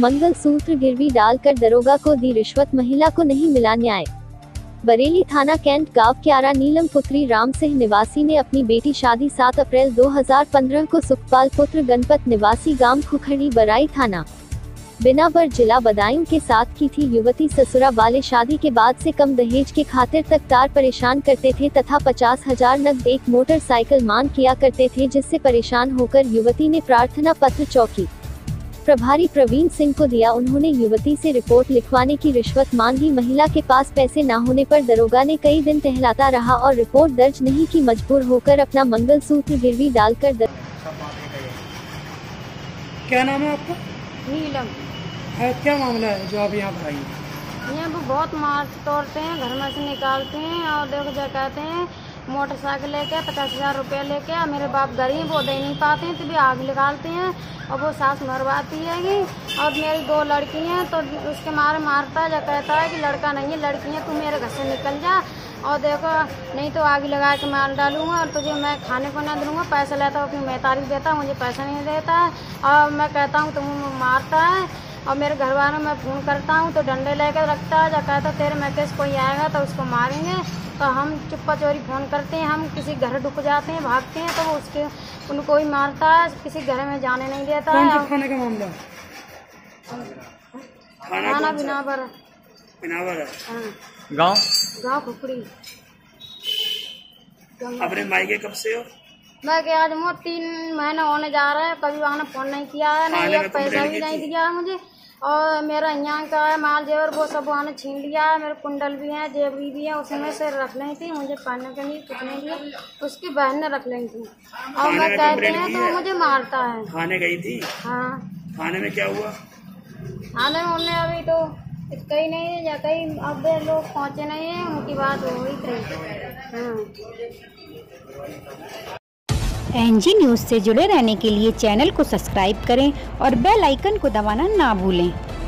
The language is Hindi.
मंगलसूत्र गिरवी डालकर दरोगा को दी रिश्वत, महिला को नहीं मिला न्याय। बरेली थाना कैंट गांव क्यारा नीलम पुत्री राम सिंह निवासी ने अपनी बेटी शादी 7 अप्रैल 2015 को सुखपाल पुत्र गणपत निवासी गांव खुखड़ी बराई थाना बिनाबर जिला बदायूं के साथ की थी। युवती ससुरा वाले शादी के बाद से कम दहेज के खातिर तक तार परेशान करते थे तथा 50,000 नकद एक मोटरसाइकिल मांग किया करते थे, जिससे परेशान होकर युवती ने प्रार्थना पत्र चौकी प्रभारी प्रवीण सिंह को दिया। उन्होंने युवती से रिपोर्ट लिखवाने की रिश्वत मांगी। महिला के पास पैसे न होने पर दरोगा ने कई दिन टहलाता रहा और रिपोर्ट दर्ज नहीं की। मजबूर होकर अपना मंगलसूत्र गिरवी डालकर क्या नाम है आपका? नीलम। क्या मामला है जो आप यहाँ पर आई? यहाँ पर बहुत मार तोड़ते हैं, घर में से निकालते हैं और देखो जो कहते हैं मोटरसाइकिल लेके 50,000 रुपये लेके। मेरे बाप गरीब, वो दे नहीं पाते हैं तो भी आग निकालते हैं और वो सास मरवाती है। और मेरी 2 लड़की हैं तो उसके मारे मारता है, जो कहता है कि लड़का नहीं है लड़की है, तू मेरे घर से निकल जा और देखो नहीं तो आग लगा के मार डालूंगा और तुझे मैं खाने को ना दूंगा। पैसा लेता हूँ अपनी मैतारी देता, मुझे पैसा नहीं देता है और मैं कहता हूँ तुम मारता है। और मेरे घर वालों में फ़ोन करता हूँ तो डंडे लेकर रखता है, जब कहता तेरे में केस कोई आएगा तो उसको मारेंगे। तो हम चुप्पा चोरी फ़ोन करते हैं, हम किसी घर ढुक जाते हैं, भागते हैं तो वो उसके उनको ही मारता है, किसी घर में जाने नहीं देता है। खाने का मामला? खाना बिनाबर गाँव खुखड़ी। अपने मायके कब से हो? मैं क्या आज 3 महीने होने जा रहा है, कभी वहाँ ने फ़ोन नहीं किया है, नहीं एक पैसा भी नहीं दिया है मुझे। और मेरा यहाँ का है माल जेवर वो सब वहाँ ने छीन लिया है। मेरे कुंडल भी हैं, जेवरी भी है, उसमें से रख ली थी मुझे पहनने के लिए कितने लिए, उसकी बहन ने रख ली थी। और मैं कहते हैं तो मुझे मारता है। खाने गई थी? हाँ। खाने में क्या हुआ? खाने में उन्हें अभी तो कहीं नहीं है या कहीं अब लोग पहुँचे नहीं है, उनकी बात हो रही थी। एनजी न्यूज़ से जुड़े रहने के लिए चैनल को सब्सक्राइब करें और बेल आइकन को दबाना ना भूलें।